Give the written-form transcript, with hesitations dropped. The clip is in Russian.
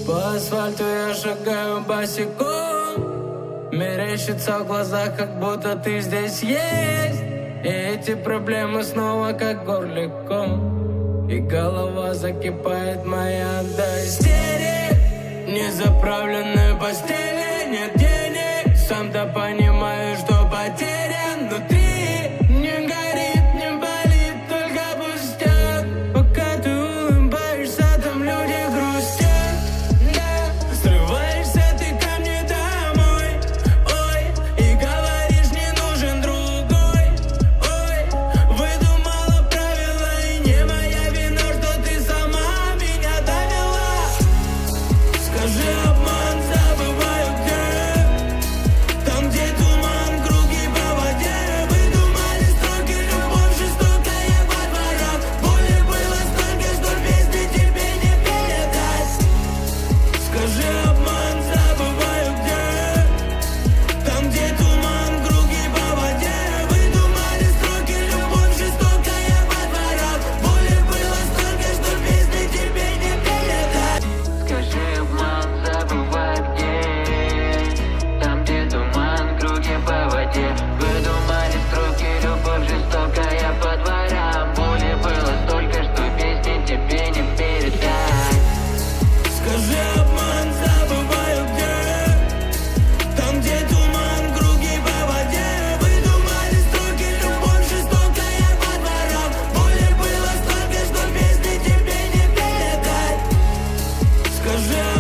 По асфальту я шагаю босиком, мерещится в глазах, как будто ты здесь есть. И эти проблемы снова как горликом, и голова закипает моя до истерик. Незаправленной постели нет денег, сам-то понимаю, что потерян, но ты не горит, не болит, только пустяк. Пока ты улыбаешься, там люди грустят, да. Срываешься ты ко мне домой, ой, и говоришь, не нужен другой, ой. Выдумала правила, и не моя вина, что ты сама меня довела. Скажи, обман, забываю где, там, где туман, круги по воде. Выдумали строки, любовь жестокая во дворах. Боли было столько, что песни тебе не передать. Скажи, обман, забываю где, там, где туман, круги по воде. Выдумали строки, любовь жестокая во дворах. Боли было столько, что песни тебе не передать. Скажи, обман, забывай где, там, где туман, круги по воде. Выдумали строки, любовь жестокая по дворам. Боли было столько, что песни тебе не передать. Скажи, обман, забываю где, там, где туман, круги по воде. Выдумали строки, любовь жестокая во дворах. Боли было столько, что песни тебе не передать. Скажи,